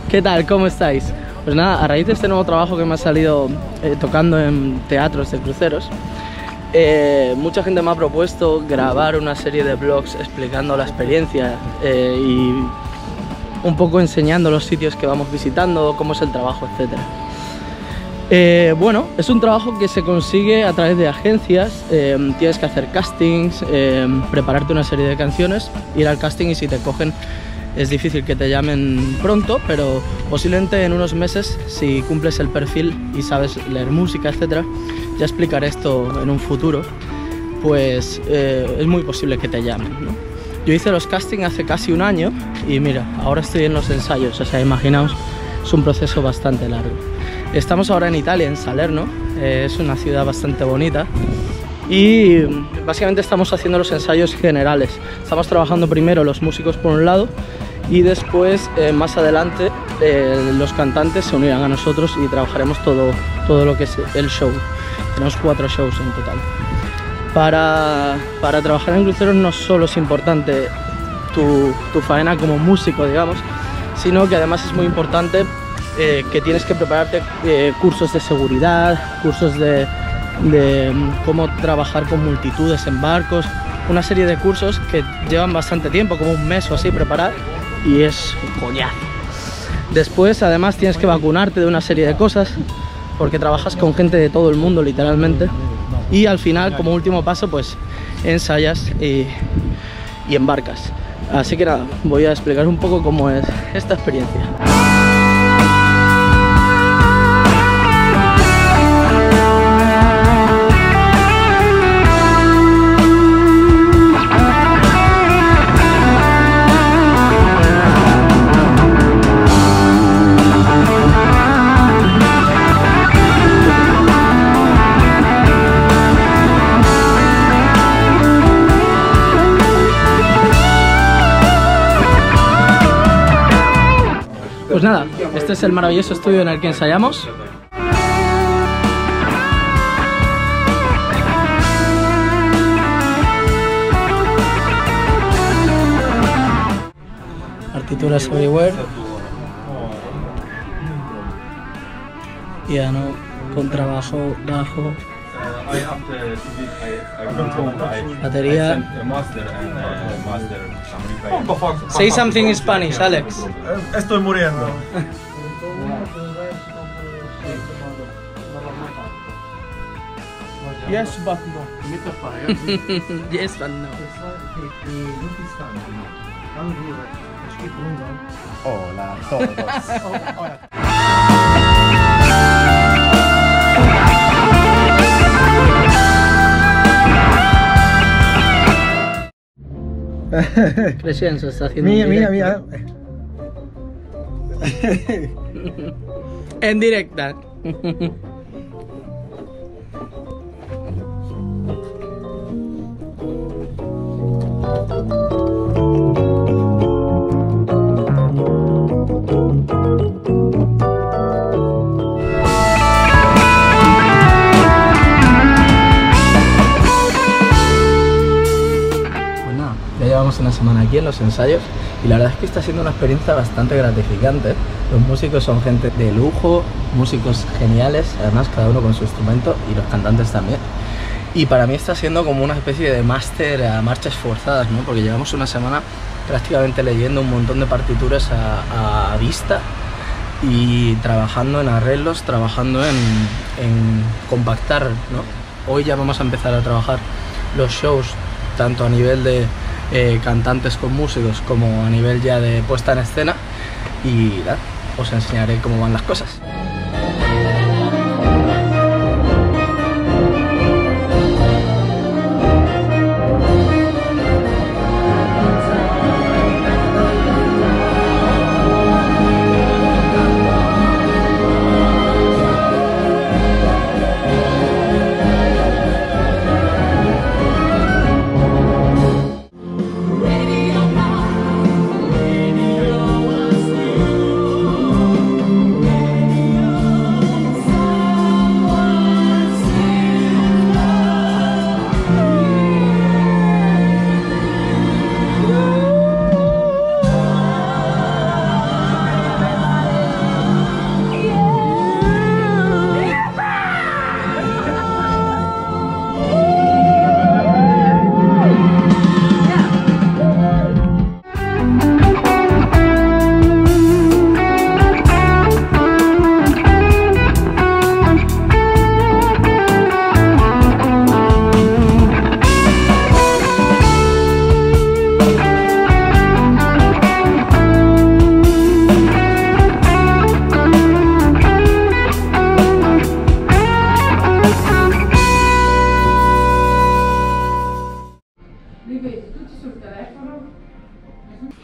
¿Qué tal? ¿Cómo estáis? Pues nada, a raíz de este nuevo trabajo que me ha salido tocando en teatros de cruceros, mucha gente me ha propuesto grabar una serie de vlogs explicando la experiencia y un poco enseñando los sitios que vamos visitando, cómo es el trabajo, etc. Bueno, es un trabajo que se consigue a través de agencias. Tienes que hacer castings, prepararte una serie de canciones, ir al casting y si te cogen es difícil que te llamen pronto, pero posiblemente en unos meses, si cumples el perfil y sabes leer música, etc. Ya explicaré esto en un futuro, pues es muy posible que te llamen, ¿no? Yo hice los castings hace casi un año y mira, ahora estoy en los ensayos, o sea, imaginaos, es un proceso bastante largo. Estamos ahora en Italia, en Salerno, es una ciudad bastante bonita y básicamente estamos haciendo los ensayos generales. Estamos trabajando primero los músicos por un lado y después, más adelante, los cantantes se unirán a nosotros y trabajaremos todo lo que es el show. Tenemos 4 shows en total. Para trabajar en cruceros no solo es importante tu faena como músico, digamos, sino que además es muy importante que tienes que prepararte cursos de seguridad, cursos de cómo trabajar con multitudes en barcos, una serie de cursos que llevan bastante tiempo, como un mes o así preparar, y es un coñazo. Después además tienes que vacunarte de una serie de cosas porque trabajas con gente de todo el mundo literalmente, y al final, como último paso, pues ensayas y embarcas. Así que nada, voy a explicar un poco cómo es esta experiencia. Pues nada, este es el maravilloso estudio en el que ensayamos. Partituras everywhere. Piano, contrabajo, bajo, batería. Say something in Spanish, Alex. Estoy muriendo. Yes, but no. Yes, but no. Hola a todos. Crescenzo está haciendo Mira. en directa. Ya llevamos una semana aquí en los ensayos y la verdad es que está siendo una experiencia bastante gratificante. Los músicos son gente de lujo, músicos geniales, además cada uno con su instrumento, y los cantantes también. Y para mí está siendo como una especie de máster a marchas forzadas, ¿no? Porque llevamos una semana prácticamente leyendo un montón de partituras a vista y trabajando en arreglos, trabajando en compactar, ¿no? Hoy ya vamos a empezar a trabajar los shows tanto a nivel de cantantes con músicos como a nivel ya de puesta en escena, y nada, os enseñaré cómo van las cosas.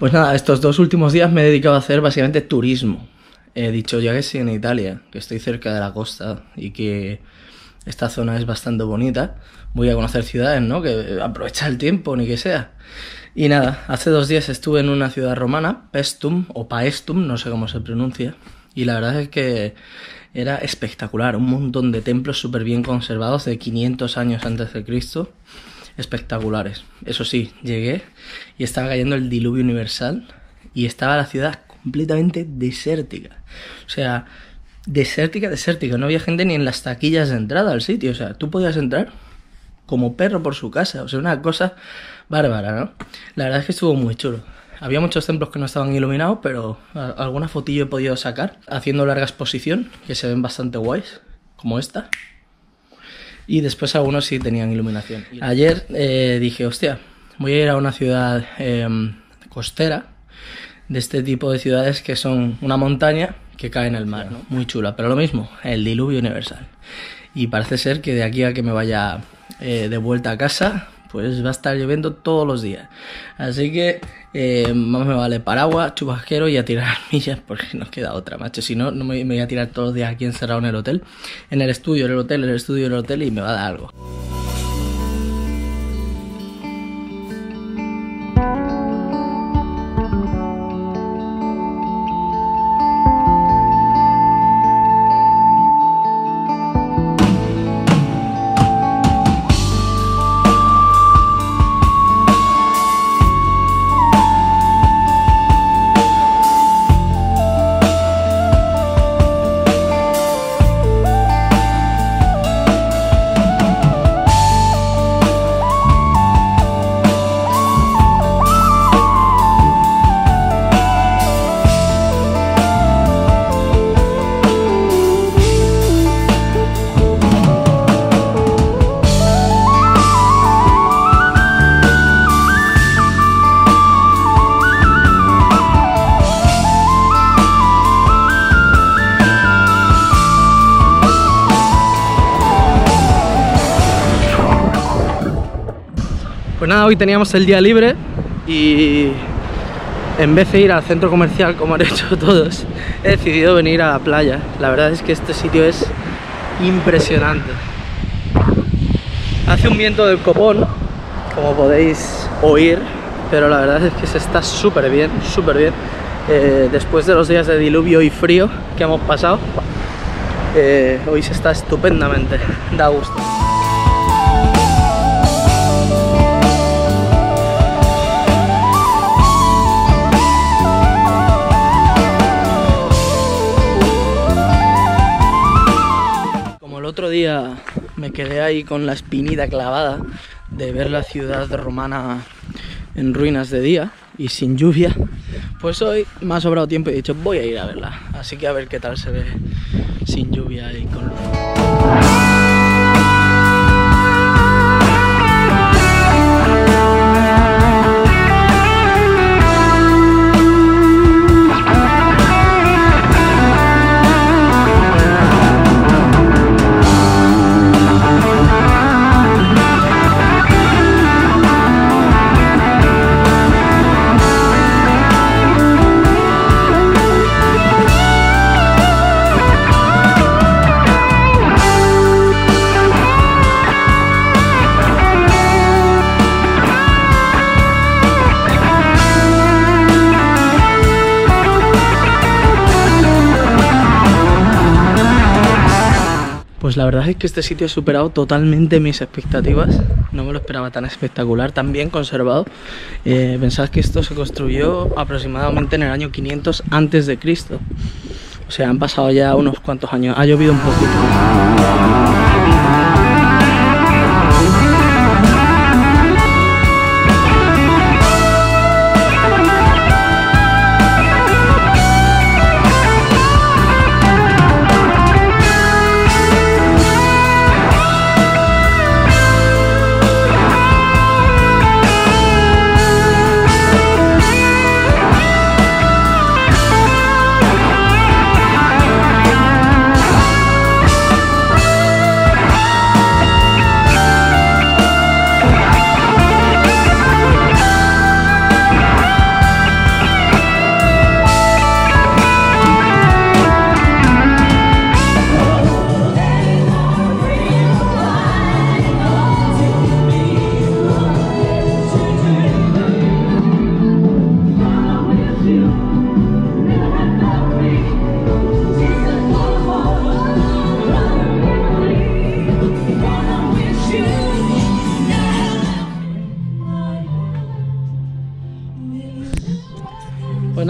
Pues nada, estos 2 últimos días me he dedicado a hacer básicamente turismo. He dicho, ya que sí en Italia, que estoy cerca de la costa y que esta zona es bastante bonita, voy a conocer ciudades, ¿no? Que aprovecha el tiempo, ni que sea. Y nada, hace 2 días estuve en una ciudad romana, Paestum o Paestum, no sé cómo se pronuncia, y la verdad es que era espectacular, un montón de templos súper bien conservados de 500 años antes de Cristo, espectaculares. Eso sí, llegué y estaba cayendo el diluvio universal y estaba la ciudad completamente desértica. O sea, desértica, no había gente ni en las taquillas de entrada al sitio. O sea, tú podías entrar como perro por su casa. O sea, una cosa bárbara, ¿no? La verdad es que estuvo muy chulo. Había muchos templos que no estaban iluminados, pero alguna fotillo he podido sacar haciendo larga exposición, que se ven bastante guays, como esta. Y después algunos sí tenían iluminación. Ayer dije, hostia, voy a ir a una ciudad costera, de este tipo de ciudades que son una montaña que cae en el mar, ¿no? Muy chula, pero lo mismo, el diluvio universal. Y parece ser que de aquí a que me vaya de vuelta a casa, pues va a estar lloviendo todos los días. Así que más me vale paraguas, chubasquero y a tirar millas, porque no queda otra, macho. Si no, no me voy a tirar todos los días aquí encerrado en el hotel, en el estudio, en el hotel, en el estudio, en el hotel, y me va a dar algo. Pues nada, hoy teníamos el día libre y en vez de ir al centro comercial como han hecho todos, he decidido venir a la playa. La verdad es que este sitio es impresionante. Hace un viento del copón, como podéis oír, pero la verdad es que se está súper bien, súper bien. Después de los días de diluvio y frío que hemos pasado, hoy se está estupendamente, da gusto. El otro día me quedé ahí con la espinita clavada de ver la ciudad romana en ruinas de día y sin lluvia, pues hoy me ha sobrado tiempo y he dicho voy a ir a verla, así que a ver qué tal se ve sin lluvia y con luz. Pues la verdad es que este sitio ha superado totalmente mis expectativas. No me lo esperaba tan espectacular, tan bien conservado. Pensad que esto se construyó aproximadamente en el año 500 antes de Cristo. O sea, han pasado ya unos cuantos años. Ha llovido un poquito.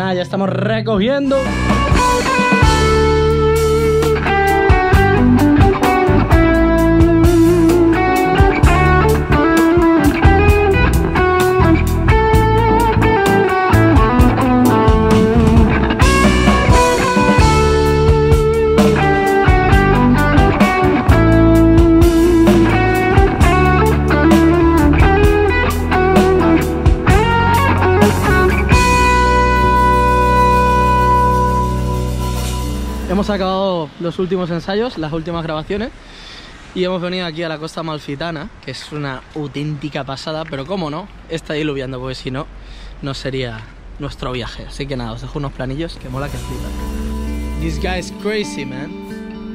nada, ya estamos recogiendo. Hemos acabado los últimos ensayos, las últimas grabaciones y hemos venido aquí a la Costa Amalfitana, que es una auténtica pasada, pero cómo no, está diluviando, porque si no, no sería nuestro viaje. Así que nada, os dejo unos planillos que mola que flipan. This guy is crazy, man.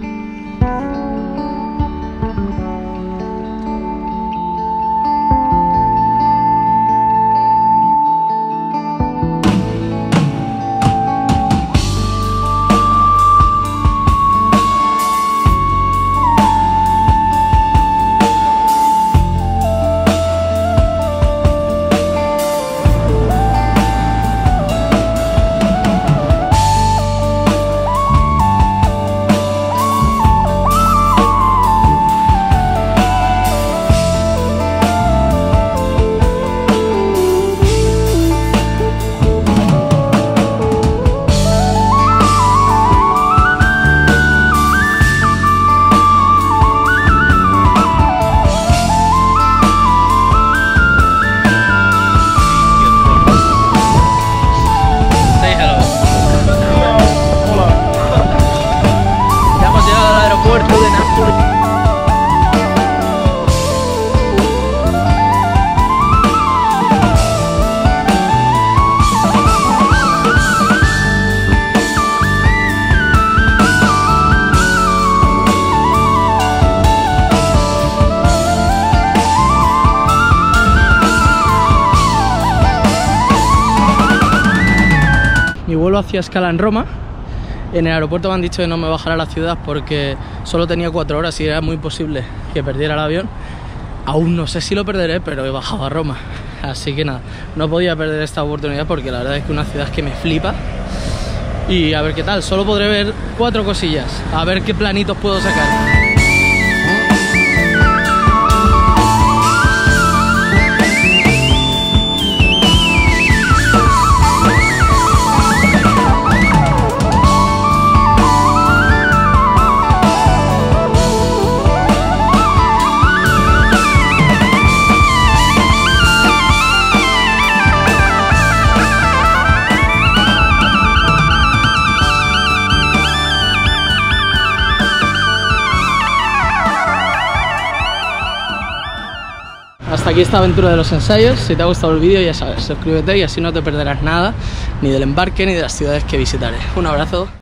Mi vuelo hacía escala en Roma. En el aeropuerto me han dicho que no me bajara a la ciudad porque solo tenía 4 horas y era muy posible que perdiera el avión. Aún no sé si lo perderé, pero he bajado a Roma. Así que nada, no podía perder esta oportunidad porque la verdad es que una ciudad que me flipa. Y a ver qué tal, solo podré ver 4 cosillas. A ver qué planitos puedo sacar. Hasta aquí esta aventura de los ensayos. Si te ha gustado el vídeo, ya sabes, suscríbete y así no te perderás nada, ni del embarque ni de las ciudades que visitaré. Un abrazo.